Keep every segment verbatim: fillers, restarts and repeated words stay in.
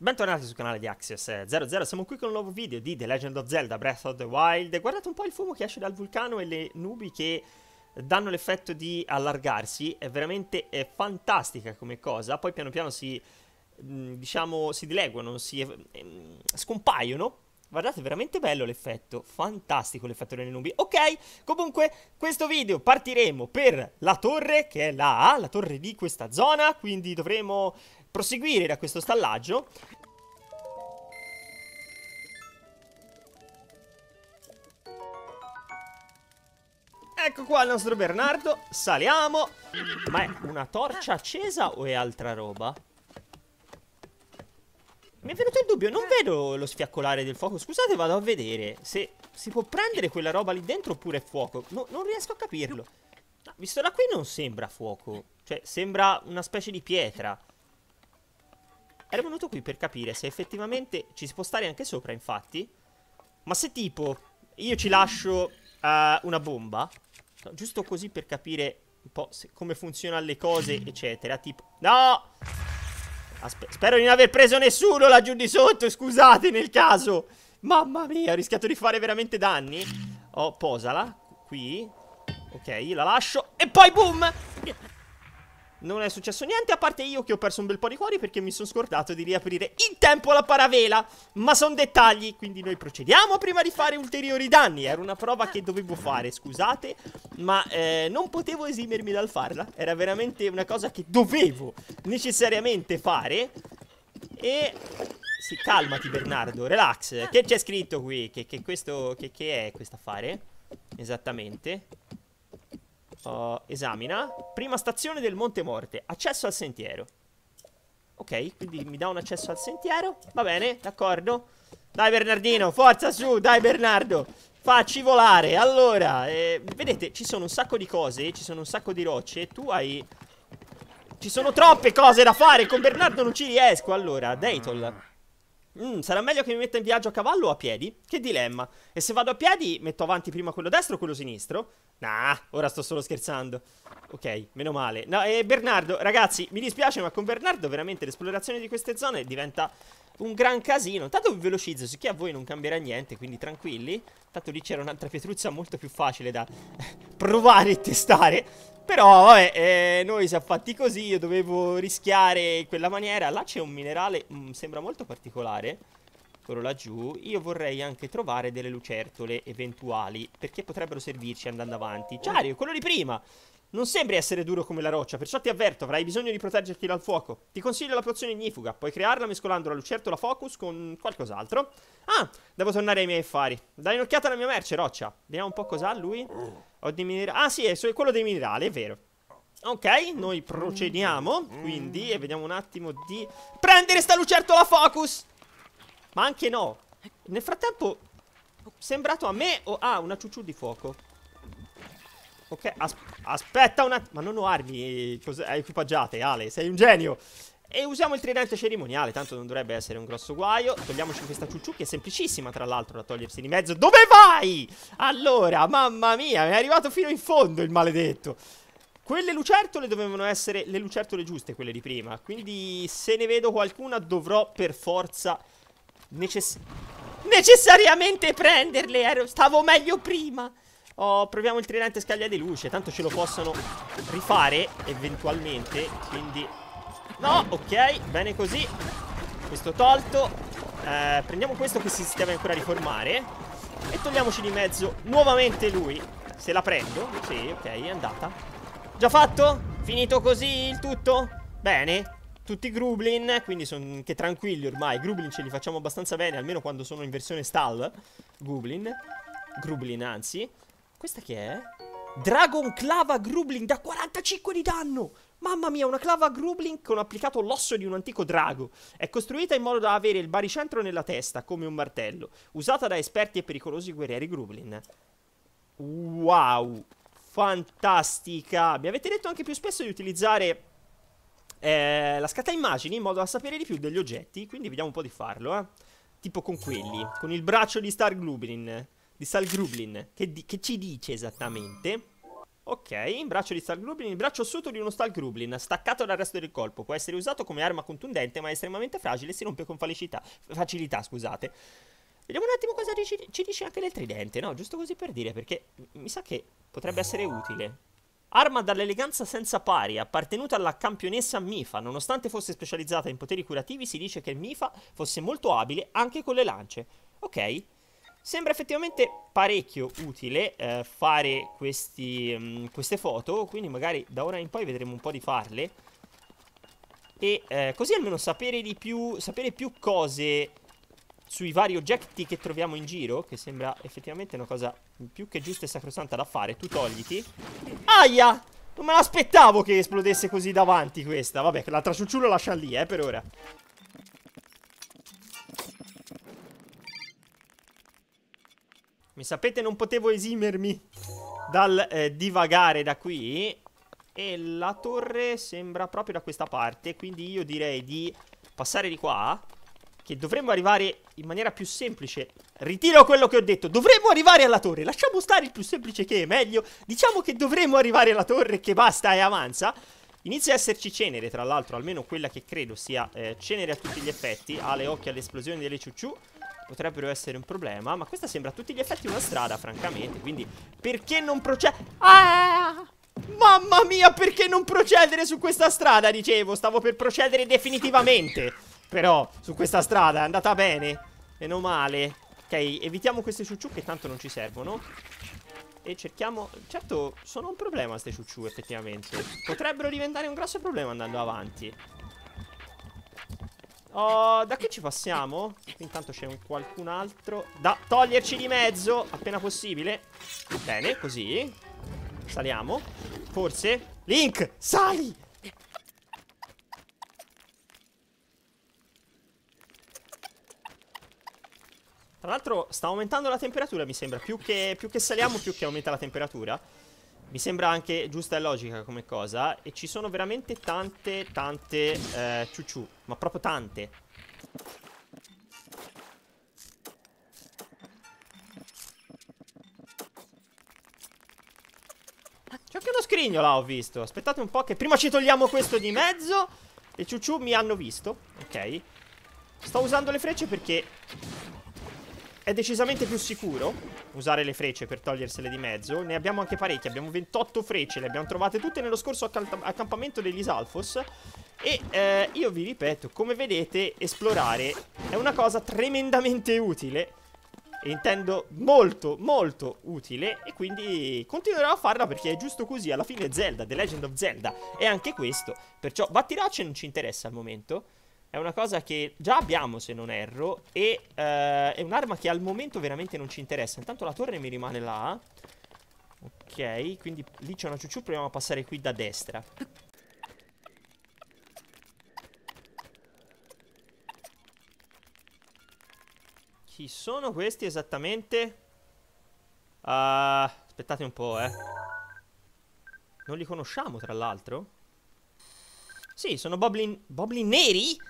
Bentornati sul canale di Axios zero zero, siamo qui con un nuovo video di The Legend of Zelda Breath of the Wild. Guardate un po' il fumo che esce dal vulcano e le nubi che danno l'effetto di allargarsi, è veramente è fantastica come cosa. Poi piano piano si, diciamo, si dileguano, si eh, scompaiono. Guardate, è veramente bello l'effetto, fantastico l'effetto delle nubi. Ok, comunque questo video partiremo per la torre, che è la A, la torre di questa zona, quindi dovremo proseguire da questo stallaggio. Ecco qua il nostro Bernardo, saliamo. Ma è una torcia accesa o è altra roba? Mi è venuto il dubbio, non vedo lo sfiaccolare del fuoco. Scusate, vado a vedere se si può prendere quella roba lì dentro oppure è fuoco. No, non riesco a capirlo. No, visto da qui non sembra fuoco, cioè sembra una specie di pietra. Ero venuto qui per capire se effettivamente ci si può stare anche sopra, infatti. Ma se tipo io ci lascio uh, una bomba, no, giusto così per capire un po' se, come funzionano le cose, eccetera. Tipo, no! Aspe spero di non aver preso nessuno laggiù di sotto, scusate nel caso. Mamma mia, ho rischiato di fare veramente danni. Oh, posala, qui. Ok, la lascio e poi boom! Non è successo niente, a parte io che ho perso un bel po' di cuori perché mi sono scordato di riaprire in tempo la paravela. Ma sono dettagli, quindi noi procediamo prima di fare ulteriori danni. Era una prova che dovevo fare, scusate, ma eh, non potevo esimermi dal farla. Era veramente una cosa che dovevo necessariamente fare. E... sì, calmati Bernardo, relax. Che c'è scritto qui? Che, che questo... Che, che è questo affare? Esattamente. Uh, esamina. Prima stazione del Monte Morte. Accesso al sentiero. Ok, quindi mi dà un accesso al sentiero. Va bene, d'accordo. Dai Bernardino, forza su, dai Bernardo. Facci volare. Allora, eh, vedete, ci sono un sacco di cose, ci sono un sacco di rocce. Tu hai... ci sono troppe cose da fare. Con Bernardo non ci riesco. Allora, Deitol. Mm, sarà meglio che mi metta in viaggio a cavallo o a piedi? Che dilemma. E se vado a piedi, metto avanti prima quello destro o quello sinistro? Nah, ora sto solo scherzando. Ok, meno male. No, e Bernardo, ragazzi, mi dispiace, ma con Bernardo veramente l'esplorazione di queste zone diventa un gran casino. Tanto vi velocizzo, sicché a voi non cambierà niente, quindi tranquilli. Tanto lì c'era un'altra pietruzza molto più facile da provare e testare. Però, vabbè, eh, noi siamo fatti così, io dovevo rischiare in quella maniera. Là c'è un minerale, mh, sembra molto particolare. Quello laggiù. Io vorrei anche trovare delle lucertole eventuali, perché potrebbero servirci andando avanti. Ciario, quello di prima. Non sembri essere duro come la roccia, perciò ti avverto, avrai bisogno di proteggerti dal fuoco. Ti consiglio la pozione ignifuga, puoi crearla mescolando la lucertola focus con qualcos'altro. Ah, devo tornare ai miei affari. Dai un'occhiata alla mia merce, roccia. Vediamo un po' cos'ha lui. Ho dei minerali. Ah sì, è quello dei minerali, è vero. Ok, noi procediamo, quindi, e vediamo un attimo di prendere sta lucertola focus. Ma anche no. Nel frattempo sembrato a me o... ah, una ciuciù di fuoco. Ok, as aspetta un attimo. Ma non ho armi equipaggiate, Ale, sei un genio. E usiamo il tridente cerimoniale, tanto non dovrebbe essere un grosso guaio. Togliamoci questa ciuciù che è semplicissima tra l'altro da togliersi di mezzo. Dove vai? Allora, mamma mia, mi è arrivato fino in fondo il maledetto. Quelle lucertole dovevano essere le lucertole giuste, quelle di prima. Quindi se ne vedo qualcuna dovrò per forza necess necessariamente prenderle. Ero stavo meglio prima. Oh, proviamo il tridente scaglia di luce. Tanto ce lo possono rifare eventualmente. Quindi no, ok, bene così. Questo tolto. eh, Prendiamo questo che si deve ancora riformare e togliamoci di mezzo nuovamente lui. Se la prendo, sì, ok, è andata. Già fatto? Finito così il tutto? Bene. Tutti Grublin, quindi sono che tranquilli ormai. Grublin ce li facciamo abbastanza bene, almeno quando sono in versione stall. Grublin Grublin, anzi. Questa che è? Dragon Clava Grublin da quarantacinque di danno. Mamma mia, una clava Grublin con applicato l'osso di un antico drago. È costruita in modo da avere il baricentro nella testa, come un martello. Usata da esperti e pericolosi guerrieri Grublin. Wow, fantastica. Mi avete detto anche più spesso di utilizzare eh, la scatta immagini in modo da sapere di più degli oggetti. Quindi vediamo un po' di farlo, eh. Tipo con quelli. Con il braccio di Star Grublin. Di Star Grublin. Che, che ci dice esattamente? Ok, in braccio di Stalgrublin, il braccio sotto di uno Stalgrublin, staccato dal resto del corpo. Può essere usato come arma contundente, ma è estremamente fragile e si rompe con facilità. Facilità, scusate. Vediamo un attimo cosa ci, ci dice anche del tridente, no? Giusto così per dire, perché mi sa che potrebbe essere utile. Arma dall'eleganza senza pari, appartenuta alla campionessa Mifa. Nonostante fosse specializzata in poteri curativi, si dice che Mifa fosse molto abile anche con le lance. Ok. Sembra effettivamente parecchio utile eh, fare questi, um, queste foto, quindi magari da ora in poi vedremo un po' di farle. E eh, così almeno sapere di più, sapere più cose sui vari oggetti che troviamo in giro, che sembra effettivamente una cosa più che giusta e sacrosanta da fare. Tu togliti. Aia! Non me l'aspettavo che esplodesse così davanti questa. Vabbè, l'altra ciucciulo lascia lì, eh, per ora. Mi sapete, non potevo esimermi dal eh, divagare da qui. E la torre sembra proprio da questa parte, quindi io direi di passare di qua, che dovremmo arrivare in maniera più semplice. Ritiro quello che ho detto, dovremmo arrivare alla torre. Lasciamo stare il più semplice che è meglio. Diciamo che dovremmo arrivare alla torre, che basta e avanza. Inizia a esserci cenere, tra l'altro, almeno quella che credo sia eh, cenere a tutti gli effetti. Ha le occhie alle esplosioni delle ciucciù. Potrebbero essere un problema, ma questa sembra a tutti gli effetti una strada, francamente. Quindi, perché non procedere? Ah! Mamma mia, perché non procedere su questa strada, dicevo. Stavo per procedere definitivamente. Però, su questa strada è andata bene. Meno male. Ok, evitiamo queste ciucciù che tanto non ci servono. E cerchiamo... Certo, sono un problema queste ciucciù, effettivamente. Potrebbero diventare un grosso problema andando avanti. Oh, da che ci passiamo? Intanto c'è un qualcun altro da toglierci di mezzo appena possibile. Bene, così. Saliamo. Forse? Link, sali! Tra l'altro sta aumentando la temperatura, mi sembra. Più che, più che saliamo, più che aumenta la temperatura. Mi sembra anche giusta e logica come cosa. E ci sono veramente tante, tante eh, ciucciù. Ma proprio tante. C'è anche uno scrigno là, ho visto. Aspettate un po' che prima ci togliamo questo di mezzo. Le ciucciù mi hanno visto. Ok. Sto usando le frecce perché è decisamente più sicuro usare le frecce per togliersele di mezzo. Ne abbiamo anche parecchie, abbiamo ventotto frecce. Le abbiamo trovate tutte nello scorso accampamento degli Isalfos. E eh, io vi ripeto, come vedete, esplorare è una cosa tremendamente utile. E intendo molto, molto utile. E quindi continuerò a farla perché è giusto così. Alla fine Zelda, The Legend of Zelda, è anche questo. Perciò battiracce non ci interessa al momento. È una cosa che già abbiamo, se non erro. E eh, è un'arma che al momento veramente non ci interessa. Intanto la torre mi rimane là. Ok, quindi lì c'è una ciucciù. Proviamo a passare qui da destra. Chi sono questi esattamente? Uh, aspettate un po', eh. Non li conosciamo, tra l'altro. Sì, sono boblin... Boblin neri?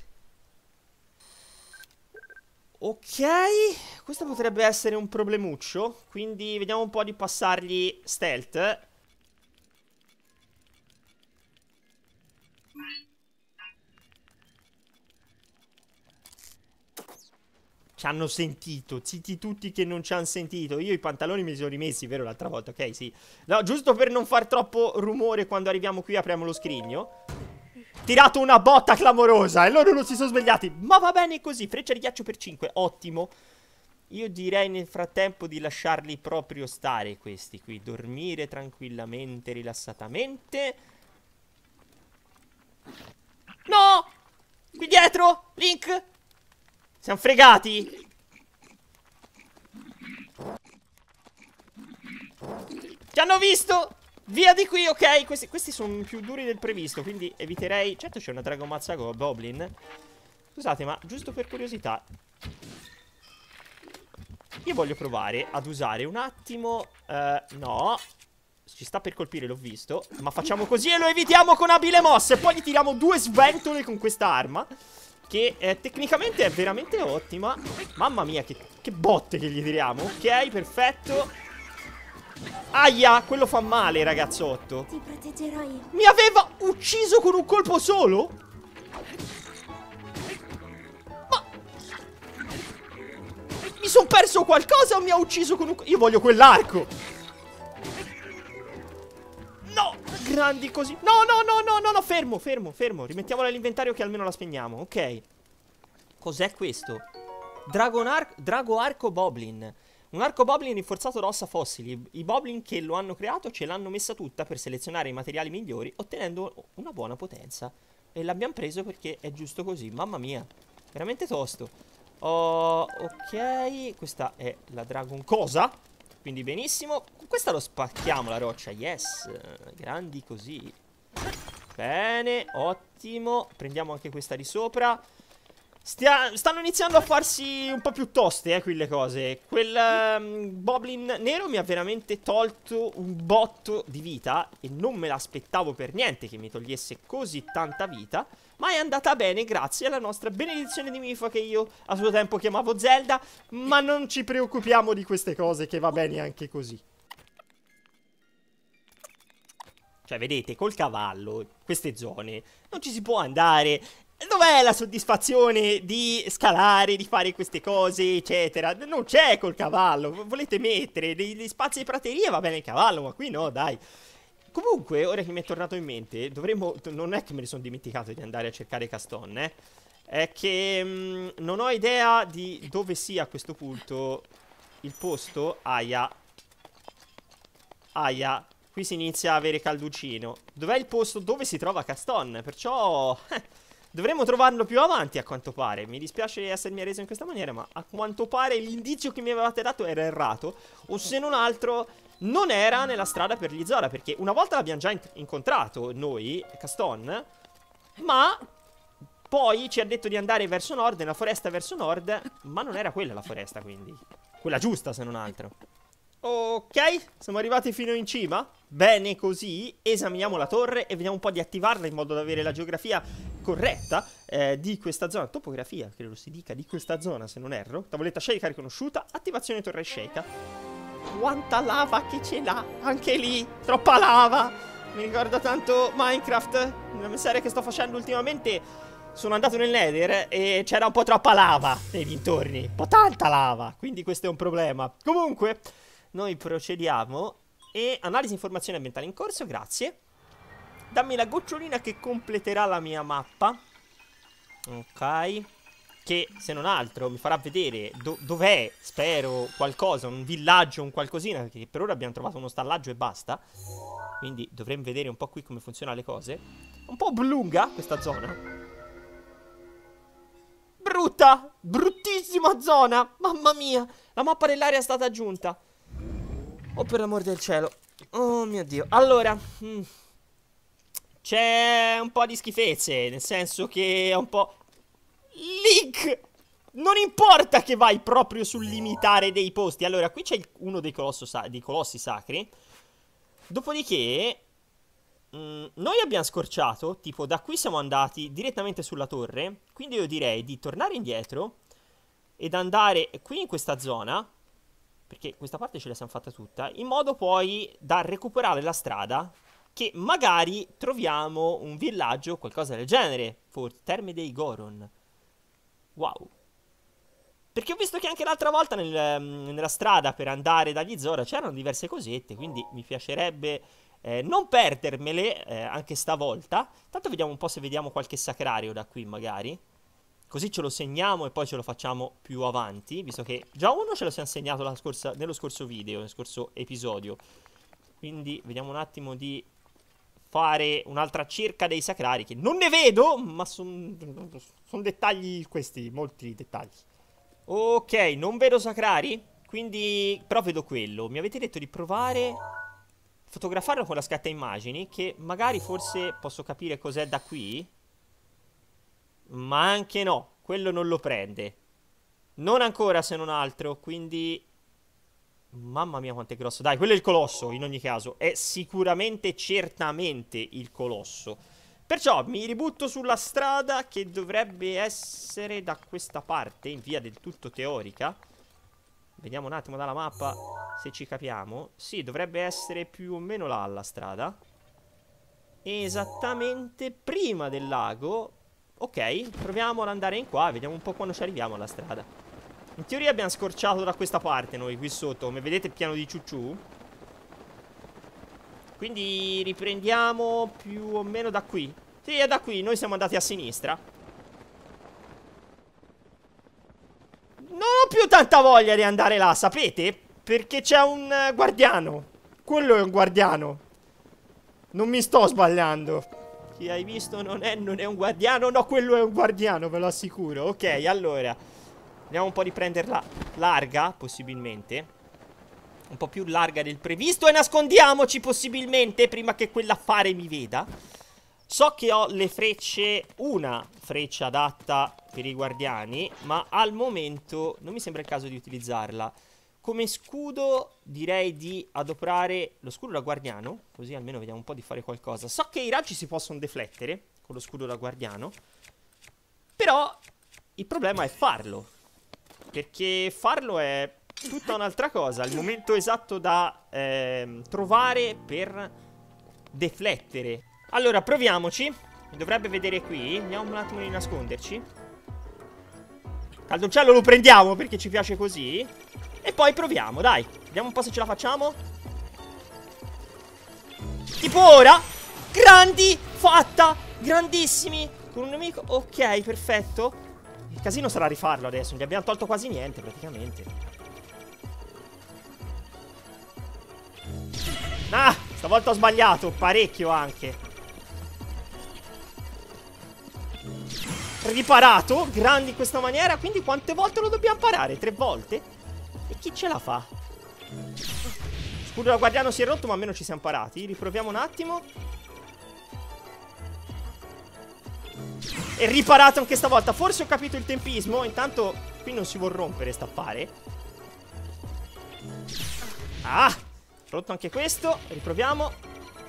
Ok, questo potrebbe essere un problemuccio. Quindi vediamo un po' di passargli stealth. Ci hanno sentito, zitti tutti che non ci hanno sentito. Io i pantaloni me li sono rimessi, vero, l'altra volta, ok, sì. No, giusto per non far troppo rumore quando arriviamo qui apriamo lo scrigno. Tirato una botta clamorosa e loro non si sono svegliati. Ma va bene così, freccia di ghiaccio per cinque, ottimo. Io direi nel frattempo di lasciarli proprio stare questi qui. Dormire tranquillamente, rilassatamente. No! Qui dietro, Link! Siamo fregati. Ci hanno visto. Via di qui, ok. Questi, questi sono più duri del previsto, quindi eviterei. Certo c'è una Dragomazza Goblin. Scusate, ma giusto per curiosità, io voglio provare ad usare un attimo uh, no. Ci sta per colpire, l'ho visto. Ma facciamo così e lo evitiamo con abile mosse. Poi gli tiriamo due sventole con questa arma, che eh, tecnicamente è veramente ottima. Mamma mia, che, che botte che gli tiriamo. Ok, perfetto. Aia, quello fa male, ragazzotto. Ti proteggerò io. Mi aveva ucciso con un colpo solo? Ma... mi sono perso qualcosa o mi ha ucciso con un... io voglio quell'arco. No, grandi così. No, no, no, no, no, no, fermo, fermo, fermo. Rimettiamola all'inventario che almeno la spegniamo, ok. Cos'è questo? Dragon Ar Drago Arco Boblin. Un arco Boblin rinforzato da ossa fossili. I Boblin che lo hanno creato ce l'hanno messa tutta per selezionare i materiali migliori, ottenendo una buona potenza. E l'abbiamo preso perché è giusto così. Mamma mia, veramente tosto. Oh, ok, questa è la Dragon Cosa. Quindi benissimo. Questa lo spacchiamo la roccia. Yes, grandi così. Bene, ottimo. Prendiamo anche questa di sopra. Stia stanno iniziando a farsi un po' più toste, eh, qui le cose. Quel um, Boblin nero mi ha veramente tolto un botto di vita e non me l'aspettavo per niente che mi togliesse così tanta vita. Ma è andata bene grazie alla nostra benedizione di Mifa, che io a suo tempo chiamavo Zelda. Ma non ci preoccupiamo di queste cose, che va bene anche così. Cioè, vedete, col cavallo, queste zone, non ci si può andare. Dov'è la soddisfazione di scalare, di fare queste cose, eccetera? Non c'è col cavallo. Volete mettere degli spazi di prateria, va bene il cavallo, ma qui no, dai. Comunque, ora che mi è tornato in mente, dovremmo... non è che me ne sono dimenticato di andare a cercare Caston, eh. È che mh, non ho idea di dove sia a questo punto il posto. Aia. Aia. Qui si inizia a avere calducino. Dov'è il posto dove si trova Caston? Perciò... dovremmo trovarlo più avanti, a quanto pare. Mi dispiace essermi reso in questa maniera, ma a quanto pare l'indizio che mi avevate dato era errato. O se non altro, non era nella strada per gli Zora, perché una volta l'abbiamo già in incontrato noi, Caston. Ma poi ci ha detto di andare verso nord, nella foresta verso nord. Ma non era quella la foresta, quindi quella giusta, se non altro. Ok, siamo arrivati fino in cima. Bene così, esaminiamo la torre e vediamo un po' di attivarla in modo da avere la geografia corretta eh, di questa zona. Topografia, credo si dica, di questa zona, se non erro. Tavoletta sceika riconosciuta, attivazione torre sceika. Quanta lava che ce l'ha, anche lì, troppa lava. Mi ricorda tanto Minecraft, una serie che sto facendo ultimamente. Sono andato nel Nether e c'era un po' troppa lava nei dintorni, un po' tanta lava, quindi questo è un problema. Comunque... noi procediamo. E analisi informazioni ambientali in corso, grazie. Dammi la gocciolina che completerà la mia mappa. Ok. Che se non altro mi farà vedere do dov'è, spero, qualcosa, un villaggio, un qualcosina. Perché per ora abbiamo trovato uno stallaggio e basta. Quindi dovremmo vedere un po' qui come funzionano le cose. Un po' oblunga questa zona. Brutta, bruttissima zona. Mamma mia, la mappa dell'area è stata aggiunta. Oh, per l'amor del cielo. Oh mio Dio. Allora hmm, c'è un po' di schifezze, nel senso che è un po'... Link! Non importa che vai proprio sul limitare dei posti. Allora, qui c'è uno dei, dei colossi sacri. Dopodiché mh, noi abbiamo scorciato, tipo da qui siamo andati direttamente sulla torre. Quindi io direi di tornare indietro ed andare qui in questa zona, perché questa parte ce la siamo fatta tutta, in modo poi da recuperare la strada, che magari troviamo un villaggio o qualcosa del genere. Forse Terme dei Goron. Wow. Perché ho visto che anche l'altra volta nel, nella strada per andare dagli Zora c'erano diverse cosette, quindi mi piacerebbe eh, non perdermele eh, anche stavolta. Tanto vediamo un po' se vediamo qualche sacrario da qui magari. Così ce lo segniamo e poi ce lo facciamo più avanti, visto che già uno ce lo siamo segnato la scorsa, nello scorso video, nello scorso episodio. Quindi vediamo un attimo di fare un'altra cerca dei sacrari, che non ne vedo, ma sono son dettagli questi, molti dettagli. Ok, non vedo sacrari, quindi però vedo quello. Mi avete detto di provare a fotografarlo con la scatta immagini, che magari forse posso capire cos'è da qui. Ma anche no, quello non lo prende. Non ancora, se non altro, quindi... mamma mia quanto è grosso. Dai, quello è il colosso, in ogni caso. È sicuramente, certamente il colosso. Perciò mi ributto sulla strada, che dovrebbe essere da questa parte, in via del tutto teorica. Vediamo un attimo dalla mappa se ci capiamo. Sì, dovrebbe essere più o meno là la strada. Esattamente prima del lago. Ok, proviamo ad andare in qua. Vediamo un po' quando ci arriviamo alla strada. In teoria abbiamo scorciato da questa parte noi qui sotto. Come vedete piano di ciucciù. Quindi riprendiamo più o meno da qui. Sì, è da qui, noi siamo andati a sinistra. Non ho più tanta voglia di andare là, sapete? Perché c'è un uh, guardiano. Quello è un guardiano. Non mi sto sbagliando. Chi hai visto non è, non è un guardiano. No, quello è un guardiano, ve lo assicuro. Ok, allora andiamo un po' a riprenderla larga, possibilmente. Un po' più larga del previsto. E nascondiamoci, possibilmente, prima che quell'affare mi veda. So che ho le frecce, una freccia adatta per i guardiani, ma al momento non mi sembra il caso di utilizzarla. Come scudo direi di adoperare lo scudo da guardiano, così almeno vediamo un po' di fare qualcosa. So che i raggi si possono deflettere con lo scudo da guardiano, però il problema è farlo, perché farlo è tutta un'altra cosa. Il momento esatto da eh, trovare per deflettere. Allora, proviamoci. Mi dovrebbe vedere qui. Andiamo un attimo di nasconderci. Caldoncello lo prendiamo perché ci piace così. E poi proviamo, dai. Vediamo un po' se ce la facciamo. Tipo ora. Grandi, fatta. Grandissimi. Con un nemico. Ok, perfetto. Il casino sarà rifarlo adesso. Non gli abbiamo tolto quasi niente, praticamente. Ah, stavolta ho sbagliato. Parecchio anche. Riparato, grandi in questa maniera. Quindi quante volte lo dobbiamo parare? Tre volte? E chi ce la fa? Scudo da guardiano si è rotto, ma almeno ci siamo parati. Riproviamo un attimo. E riparato anche stavolta. Forse ho capito il tempismo. Intanto qui non si vuol rompere staffare. Ah, rotto anche questo. Riproviamo.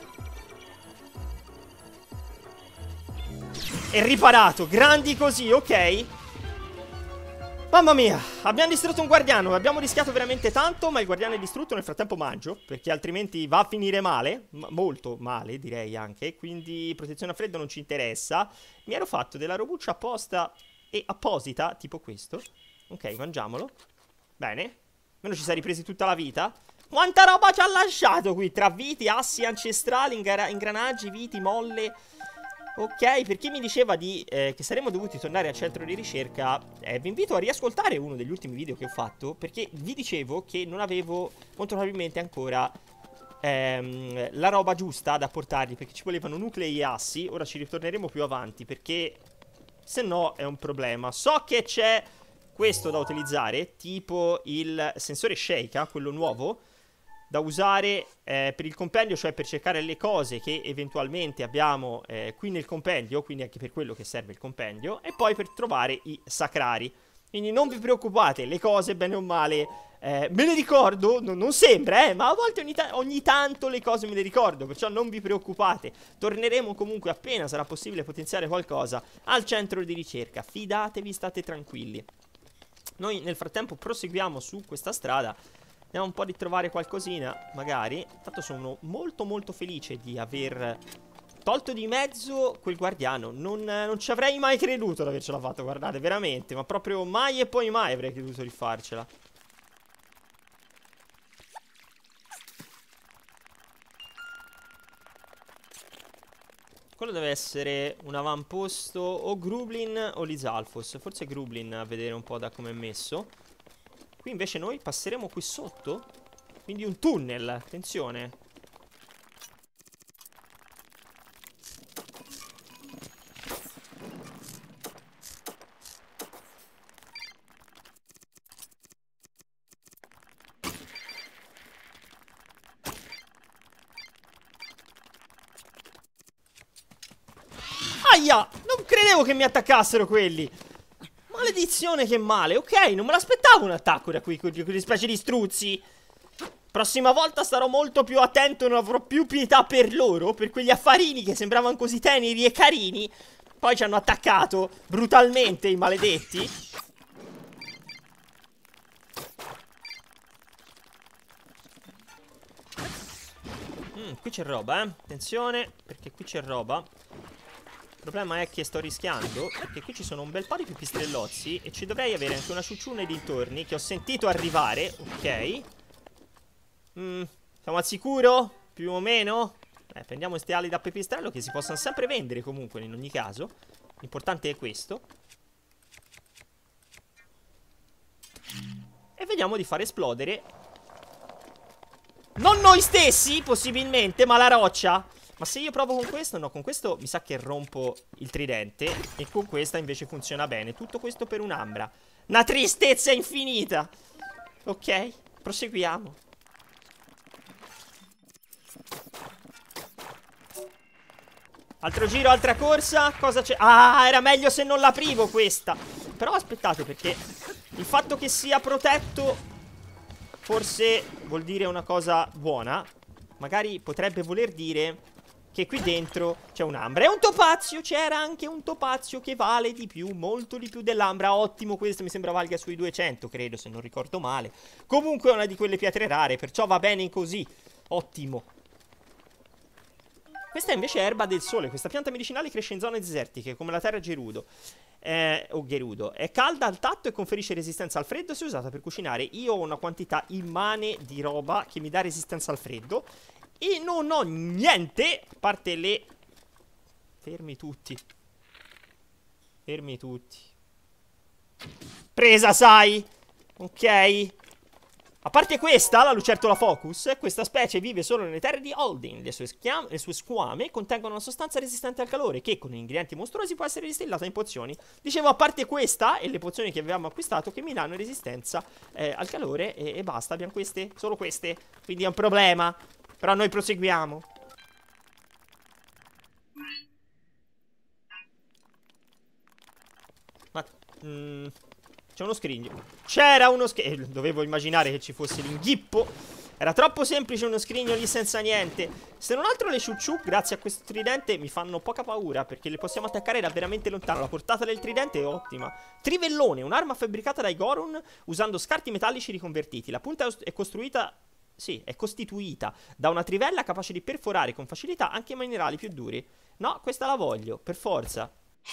E riparato, grandi così, ok. Mamma mia, abbiamo distrutto un guardiano. Abbiamo rischiato veramente tanto, ma il guardiano è distrutto. Nel frattempo mangio, perché altrimenti va a finire male. M molto male, direi anche. Quindi protezione a freddo non ci interessa. Mi ero fatto della robuccia apposta e apposita, tipo questo. Ok, mangiamolo. Bene, almeno ci si è ripresi tutta la vita. Quanta roba ci ha lasciato qui, tra viti, assi ancestrali, ingranaggi, viti, molle. Ok, per chi mi diceva di, eh, che saremmo dovuti tornare al centro di ricerca, eh, vi invito a riascoltare uno degli ultimi video che ho fatto, perché vi dicevo che non avevo molto probabilmente ancora ehm, la roba giusta da portargli, perché ci volevano nuclei e assi. Ora ci ritorneremo più avanti, perché se no è un problema. So che c'è questo da utilizzare, tipo il sensore Sheikah, quello nuovo, da usare eh, per il compendio, cioè per cercare le cose che eventualmente abbiamo eh, qui nel compendio, quindi anche per quello che serve il compendio, e poi per trovare i sacrari. Quindi non vi preoccupate, le cose bene o male eh, me le ricordo, no, non sembra, eh, ma a volte ogni, ta ogni tanto le cose me le ricordo, perciò non vi preoccupate. Torneremo comunque appena sarà possibile potenziare qualcosa al centro di ricerca, fidatevi, state tranquilli. Noi nel frattempo proseguiamo su questa strada. Andiamo un po' a ritrovare qualcosina, magari. Tanto sono molto molto felice di aver tolto di mezzo quel guardiano. Non, non ci avrei mai creduto di avercela fatto, guardate, veramente. Ma proprio mai e poi mai avrei creduto di farcela. Quello deve essere un avamposto o Grublin o Lizalfos. Forse Grublin, a vedere un po' da come è messo. Qui invece noi passeremo qui sotto. Quindi un tunnel, attenzione. Aia! Non credevo che mi attaccassero quelli. Maledizione, che male. Ok, non me l'aspettavo un attacco da qui, con quelle specie di struzzi. Prossima volta starò molto più attento e non avrò più pietà per loro, per quegli affarini che sembravano così teneri e carini. Poi ci hanno attaccato brutalmente i maledetti. Mm, qui c'è roba, eh. Attenzione, perché qui c'è roba. Il problema è che sto rischiando, perché qui ci sono un bel po' di pipistrellozzi e ci dovrei avere anche una ciucciù nei dintorni che ho sentito arrivare, ok. Mm, siamo al sicuro? Più o meno? Eh, prendiamo queste ali da pipistrello che si possono sempre vendere comunque in ogni caso. L'importante è questo. E vediamo di far esplodere non noi stessi, possibilmente, ma la roccia. Ma se io provo con questo, no, con questo mi sa che rompo il tridente. E con questa invece funziona bene. Tutto questo per un'ambra. Una tristezza infinita. Ok, proseguiamo. Altro giro, altra corsa. Cosa c'è? Ah, era meglio se non l'aprivo questa. Però aspettate, perché il fatto che sia protetto forse vuol dire una cosa buona. Magari potrebbe voler dire che qui dentro c'è un'ambra. È un topazio, c'era anche un topazio che vale di più, molto di più dell'ambra. Ottimo, questo mi sembra valga sui duecento, credo, se non ricordo male. Comunque è una di quelle pietre rare, perciò va bene così. Ottimo. Questa è invece erba del sole. Questa pianta medicinale cresce in zone desertiche, come la terra gerudo. Eh, o Gerudo. È calda al tatto e conferisce resistenza al freddo se usata per cucinare. Io ho una quantità immane di roba che mi dà resistenza al freddo e non ho niente, a parte le... Fermi tutti. Fermi tutti. Presa, sai? Ok. A parte questa, la lucertola focus, questa specie vive solo nelle terre di Holding. Le sue, le sue squame contengono una sostanza resistente al calore che con ingredienti mostruosi può essere distillata in pozioni. Dicevo, a parte questa e le pozioni che avevamo acquistato che mi danno resistenza eh, al calore e, e basta, abbiamo queste, solo queste. Quindi è un problema. Però noi proseguiamo. Ma... Mm, c'è uno scrigno. C'era uno scrigno. Dovevo immaginare che ci fosse l'inghippo. Era troppo semplice uno scrigno lì senza niente. Se non altro le ciucciù, grazie a questo tridente, mi fanno poca paura, perché le possiamo attaccare da veramente lontano. La portata del tridente è ottima. Trivellone, un'arma fabbricata dai Goron usando scarti metallici riconvertiti. La punta è costruita... Sì, è costituita da una trivella capace di perforare con facilità anche i minerali più duri. No, questa la voglio, per forza.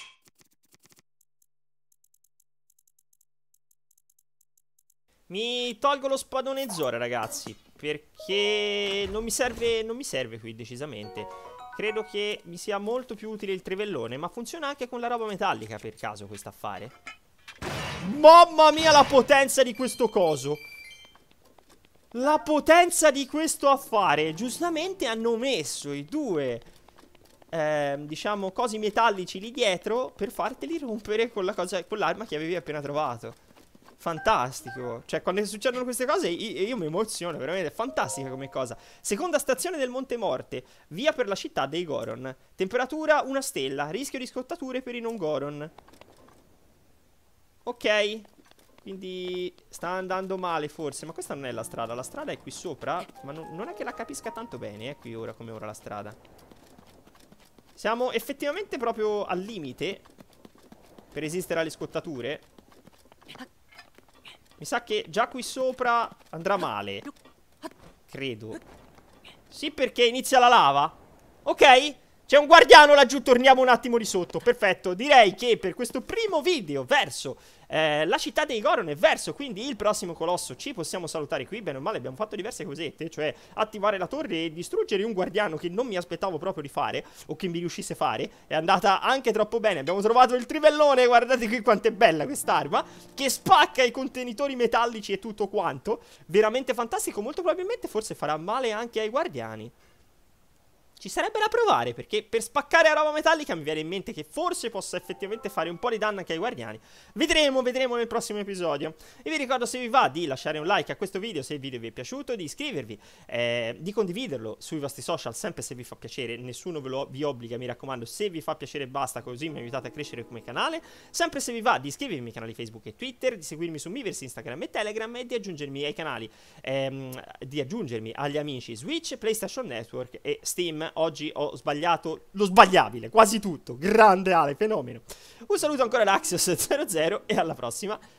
Mi tolgo lo spadone Zora, ragazzi, perché non mi serve, non mi serve qui decisamente. Credo che mi sia molto più utile il trivellone, ma funziona anche con la roba metallica per caso questo affare. Mamma mia la potenza di questo coso. La potenza di questo affare. Giustamente hanno messo i due eh, diciamo cosi metallici lì dietro per farteli rompere con la cosa, con l'arma che avevi appena trovato. Fantastico. Cioè quando succedono queste cose io, io mi emoziono. Veramente è fantastica come cosa. Seconda stazione del Monte Morte. Via per la città dei Goron. Temperatura una stella. Rischio di scottature per i non Goron. Ok. Quindi sta andando male forse. Ma questa non è la strada. La strada è qui sopra. Ma non, non è che la capisca tanto bene. È qui ora come ora la strada. Siamo effettivamente proprio al limite per resistere alle scottature. Mi sa che già qui sopra andrà male. Credo. Sì, perché inizia la lava. Ok, c'è un guardiano laggiù, torniamo un attimo di sotto. Perfetto, direi che per questo primo video verso eh, la città dei Goron e verso quindi il prossimo colosso ci possiamo salutare qui. Bene o male abbiamo fatto diverse cosette, cioè attivare la torre e distruggere un guardiano che non mi aspettavo proprio di fare, o che mi riuscisse a fare. È andata anche troppo bene. Abbiamo trovato il trivellone, guardate qui quanto è bella quest'arma, che spacca i contenitori metallici e tutto quanto. Veramente fantastico, molto probabilmente forse farà male anche ai guardiani. Ci sarebbe da provare, perché per spaccare la roba metallica mi viene in mente che forse possa effettivamente fare un po' di danno anche ai guardiani. Vedremo, vedremo nel prossimo episodio. E vi ricordo, se vi va, di lasciare un like a questo video se il video vi è piaciuto, di iscrivervi, eh, di condividerlo sui vostri social, sempre se vi fa piacere. Nessuno ve lo, vi obbliga, mi raccomando. Se vi fa piacere basta, così mi aiutate a crescere come canale. Sempre se vi va, di iscrivervi ai canali Facebook e Twitter, di seguirmi su Miiverse, Instagram e Telegram, e di aggiungermi ai canali, ehm, di aggiungermi agli amici Switch, PlayStation Network e Steam. Oggi ho sbagliato lo sbagliabile, quasi tutto. Grande Ale, fenomeno. Un saluto ancora da Axios zero zero e alla prossima.